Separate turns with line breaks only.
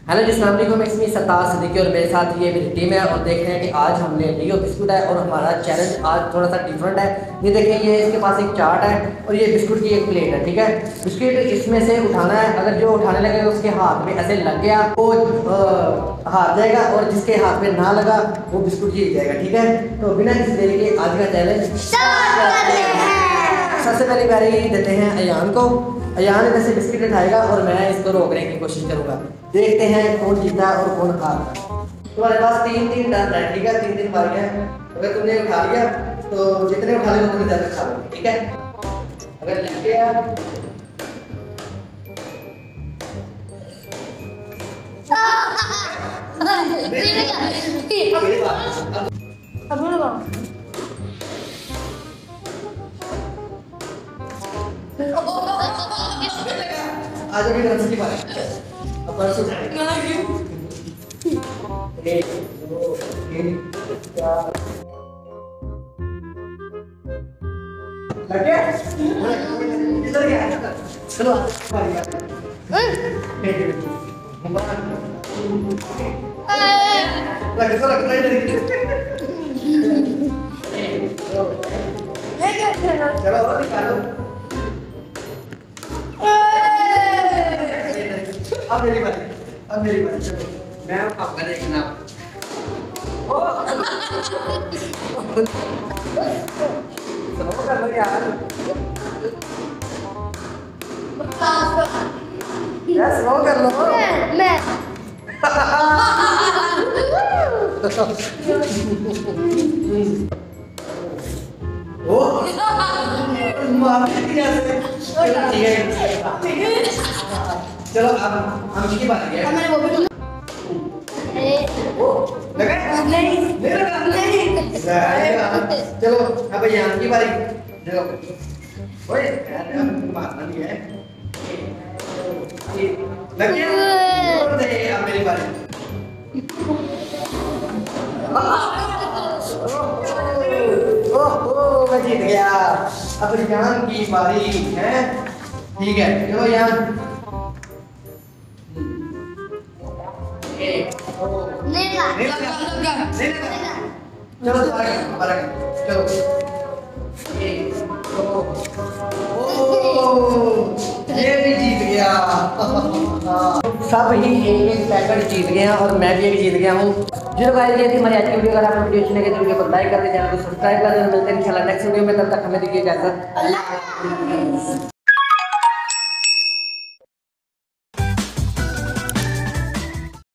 Hello जी, अस्सलाम वालेकुम। इसमें सत्तार सिद्दीकी और मेरे साथ ये मेरी टीम है और देख रहे हैं कि आज हमने लियो बिस्कुट है और हमारा चैलेंज आज थोड़ा सा डिफरेंट है। ये देखें, ये इसके पास एक चार्ट है और ये बिस्कुट की एक प्लेट है, ठीक है। बिस्कुट इसमें से उठाना है, अगर जो उठाने लगेगा उसके हाथ में ऐसे लग गया वो हार जाएगा और जिसके हाथ में ना लगा वो बिस्कुट जीत जाएगा, ठीक है। तो बिना किसी देरी के आज का चैलेंज सबसे पहले बारी देते हैं अयान को। अयान इधर से बिस्किट उठाएगा और मैं इसको रोकने की कोशिश करूंगा। देखते हैं कौन जीता और कौन हारा। तुम्हारे पास तीन टर्न है, ठीक है। तीन बारी है। अगर तुमने उठा लिया तो जितने उठा ले उतने ज्यादा खा लो, ठीक है। अगर लग गया आज अभी रन की बात है। अब परसों एक दो तीन चार लगे इधर गया। चलो चलो निकालो। अब मेरी बारी चलो मैं काम कर देखना। स्लो कर लो यार, स्लो कर लो। मैं ओ चलो अब हम की बात है। मैंने वो भी लगा नहीं लगा। चलो अब यहाँ की बारी। चलो ओए यार मारना नहीं है। लग गया दे। अब मेरी बारी। ओह मैं जीत गया। अब यहाँ की बारी है, ठीक है। चलो यहाँ नहीं लगा। चलो चलो ये भी जीत गया। सब ही एक पैकेट जीत गए हैं और मैं भी एक जीत गया हूँ। जो गाइस ये थी हमारी आज की वीडियो। अगर आपको वीडियो अच्छी लगे तो वीडियो को लाइक कर दें, चैनल को सब्सक्राइब कर दें। मिलते हैं इंशाल्लाह नेक्स्ट वीडियो में। तब तक हमें दीजिए इजाजत। अल्लाह।